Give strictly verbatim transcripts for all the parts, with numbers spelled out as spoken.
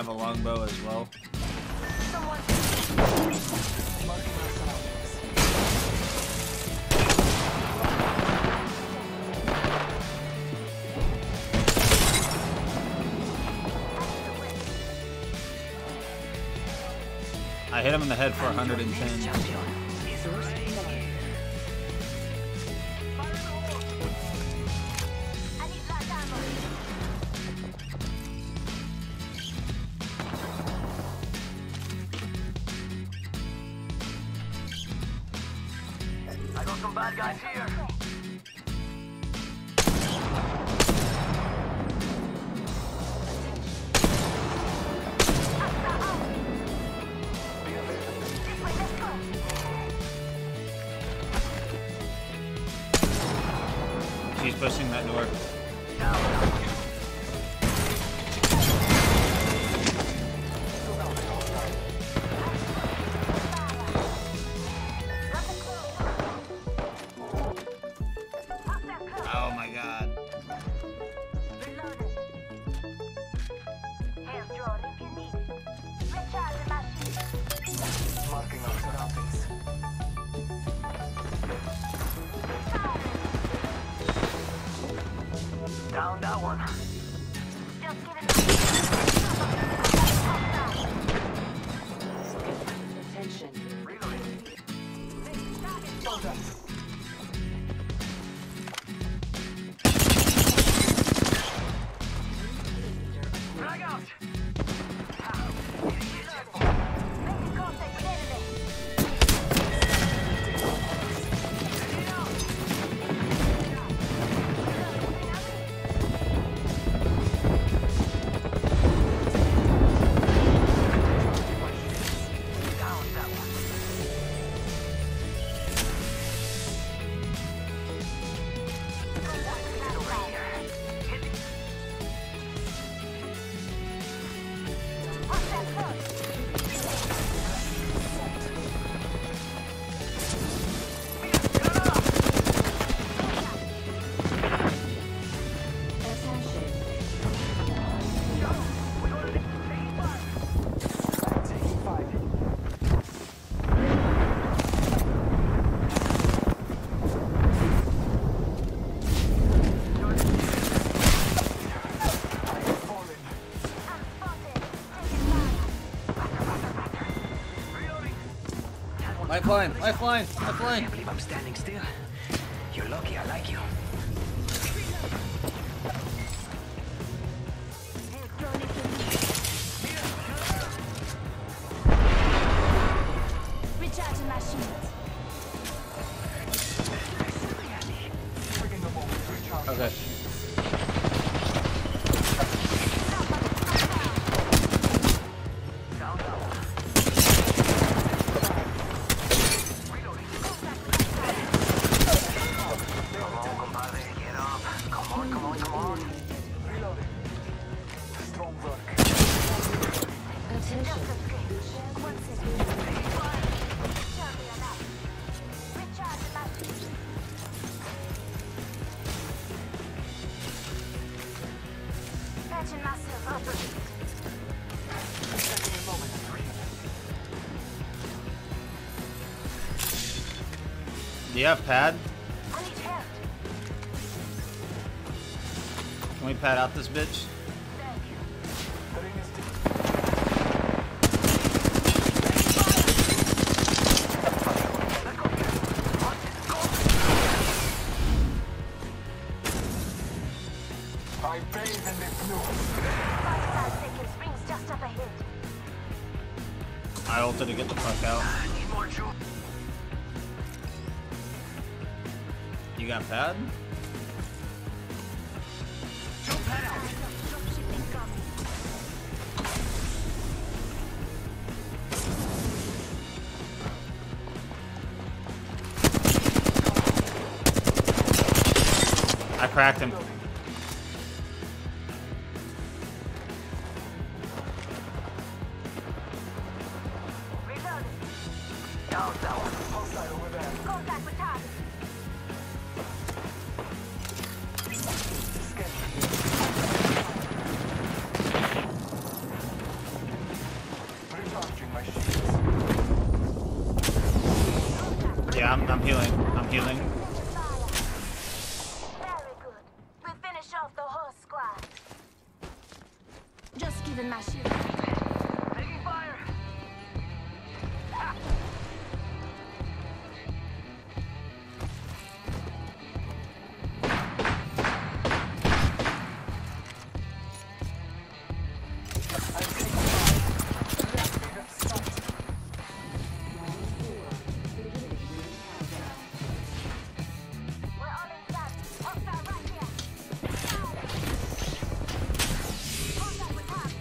have a longbow as well. I hit him in the head for one hundred ten. I got some bad guys here. She's pushing that door. Oh my god. Marking our surroundings. Down that one. Attention. Reloading. Drag out. Lifeline! Lifeline! I Lifeline! can't believe I'm standing still. You're lucky I like you. Recharging my shields. Okay. Do you have pad? Can we pad out this bitch? I bathe in this blue. I ulted to get the fuck out. I need more jewels. You got pad? Jewel pad out. I cracked him. Down that one. Outside over there. Contact with target. I'm healing. I'm healing. Very good. We finish off the whole squad. Just giving my shield. Taking fire. We're all inside. Hostile right here. Contact with target.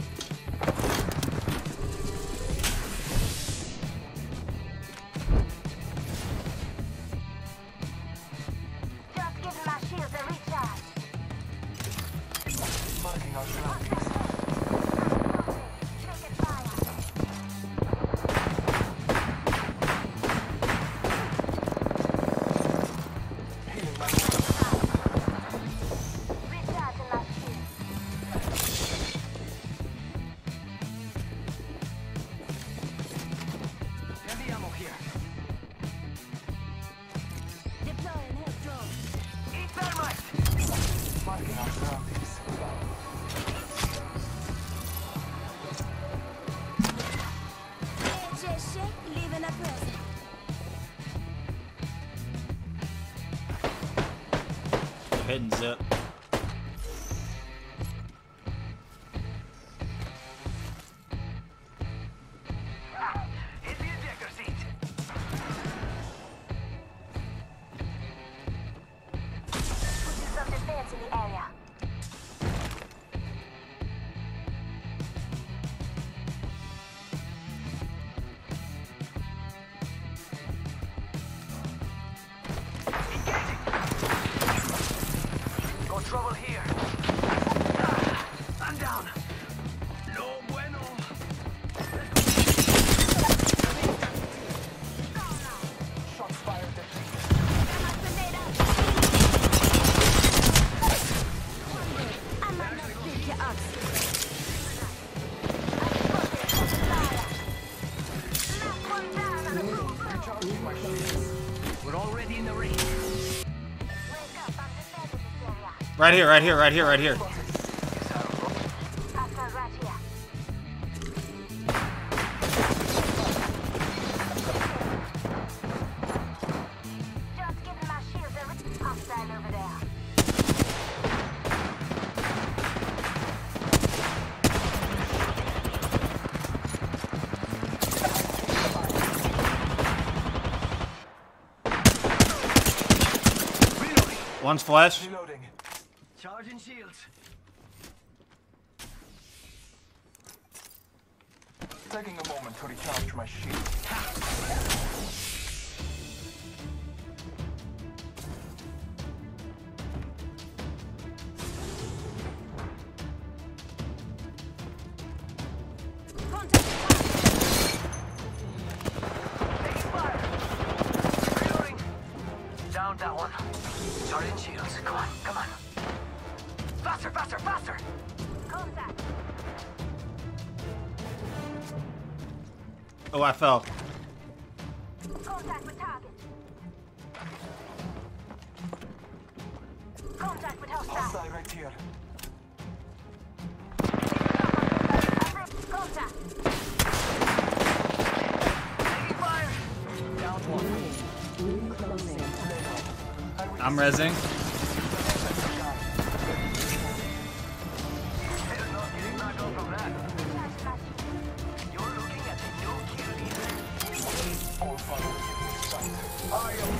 Just giving my shields a recharge. Marking our surroundings. Taking fire. Healing my Recharging my shield. heavy ammo here. Deploying head drone. Eat thermite. Marking our surroundings. A J Shake, leaving a present. Hit and zip. Hit the ejector seat. Putting some defense in the area. No trouble here. Ah, I'm down. No bueno. Shots fired at me. I might not pick you up. Recharging my shields. We're already in the ring. Right here, right here, right here, right here. Over there. Reloading. One's flesh. Reloading. Charging shields. Taking a moment to recharge my shield. Contact. Taking fire. Reloading. Down that one. Charging shields. Come on, come on. Faster, faster, faster. Contact. Oh, I fell. Contact with target. Contact with hostile. Hostile right here. Contact. Taking fire. Down one. I'm rezzing. There's no getting back up from that. You're looking at the new kill leader. All followers in sight. I am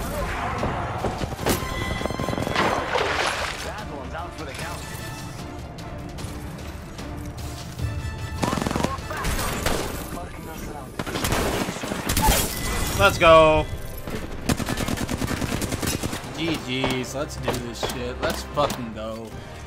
that one's out for the count. Must go faster. Marking us around. Let's go. G G's. Let's do this shit. Let's fucking go.